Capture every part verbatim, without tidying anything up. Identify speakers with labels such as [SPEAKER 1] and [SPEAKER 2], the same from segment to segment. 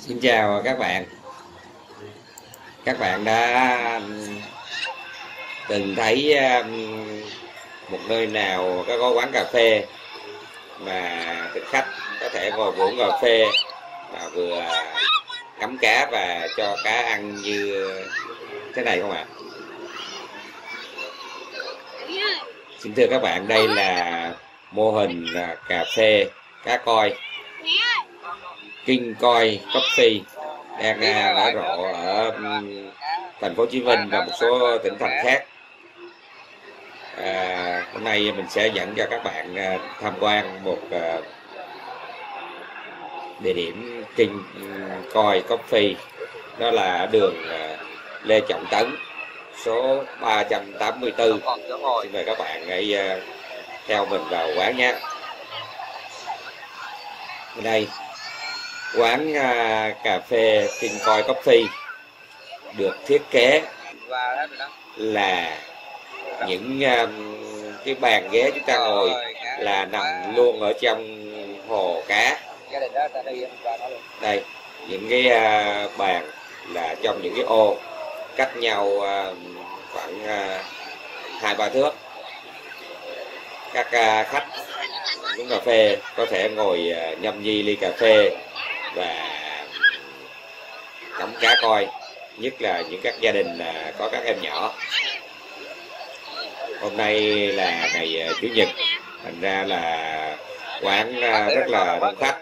[SPEAKER 1] Xin chào các bạn. Các bạn đã từng thấy một nơi nào có, có quán cà phê mà thực khách có thể ngồi uống cà phê mà vừa ngắm cá và cho cá ăn như thế này không ạ? Xin thưa các bạn, đây là mô hình cà phê cá koi King Koi Coffee đang nở rộ ở thành phố Hồ Chí Minh và một số tỉnh thành khác. À, hôm nay mình sẽ dẫn cho các bạn tham quan một địa điểm King Koi Coffee, đó là đường Lê Trọng Tấn số ba trăm tám mươi tư. Xin mời các bạn hãy theo mình vào quán nhé. Ở đây quán uh, cà phê King Koi Coffee được thiết kế là những uh, cái bàn ghế chúng ta ngồi là nằm luôn ở trong hồ cá. Đây, những cái uh, bàn là trong những cái ô cách nhau uh, khoảng uh, hai ba thước. Các uh, khách uống cà phê có thể ngồi uh, nhâm nhi ly cà phê và ngắm cá coi, nhất là những các gia đình có các em nhỏ. Hôm nay là ngày Chủ nhật, thành ra là quán rất là đông khách.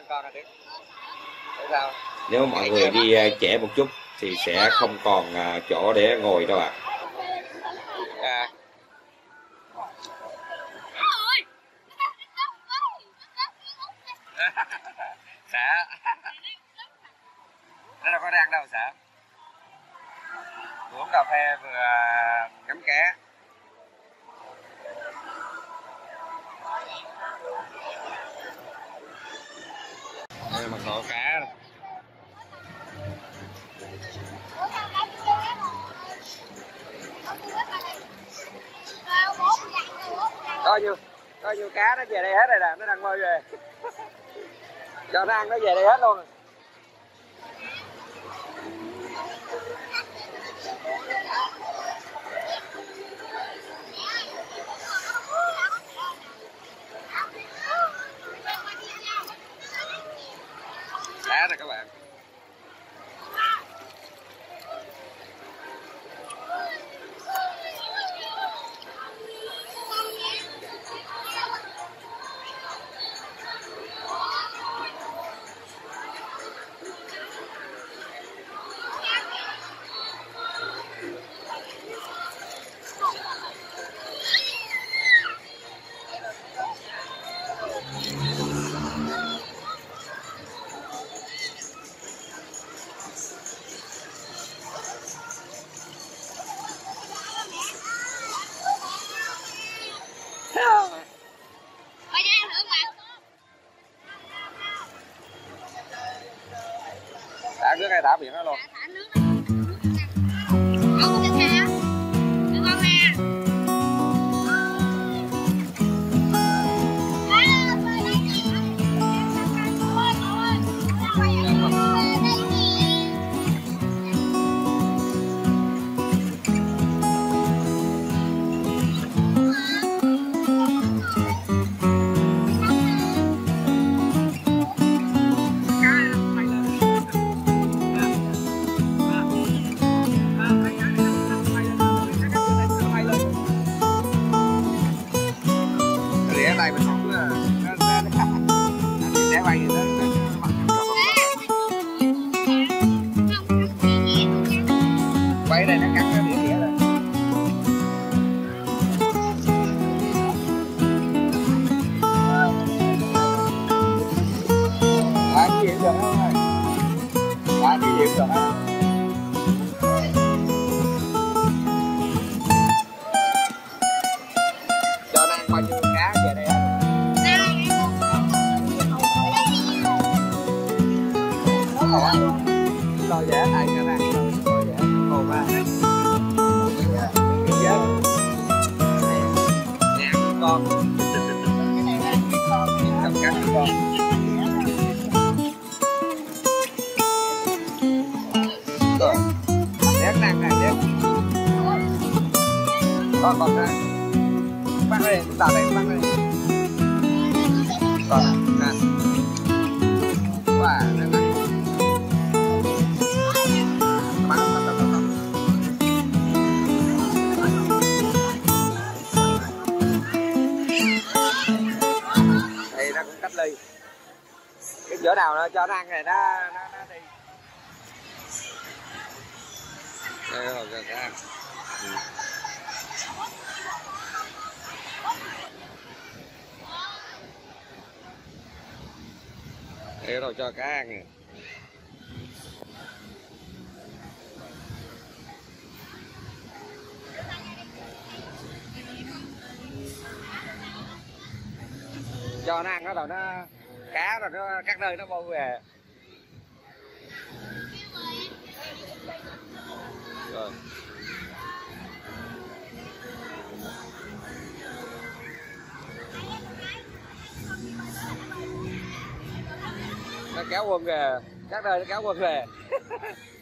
[SPEAKER 1] Nếu mọi người đi trễ một chút thì sẽ không còn chỗ để ngồi đâu ạ. À.
[SPEAKER 2] Xã nó đâu có răng đâu xã, uống cà phê vừa ngắm cá. Đây mật độ cá này. Có nhiêu có nhiêu cá nó về đây hết rồi nè, nó đang bơi về cho nó ăn, nó về đây hết luôn. Đá rồi các bạn. Thả nước hay thả biển đó luôn. Này mình không nó nó nó sẽ bay gì đó bay đây nó cắt cái đĩa đĩa rồi. Bán cái gì được không ơi, bán cái gì được không? Cho nó ăn bao nhiêu cá về đây á. Rồi dễ này cho ăn rồi dễ hồ ba cái dễ nè con cầm cắt con Con còn ra. Bắt đây, tạo đây, bắt đây. Còn nè. Wow, nè nè. Bắt, bắt, bắt, bắt, bắt. Thì nó cũng cách ly. Cái chỗ nào nó cho nó ăn này nó nó nó đi. Đây rồi cho nó ăn. Ừ. Để rồi cho cá ăn nè. Cho nó ăn đó rồi nó cá rồi nó các nơi nó bơi về. Rồi. Nó kéo quân kìa, các nơi nó kéo quân về.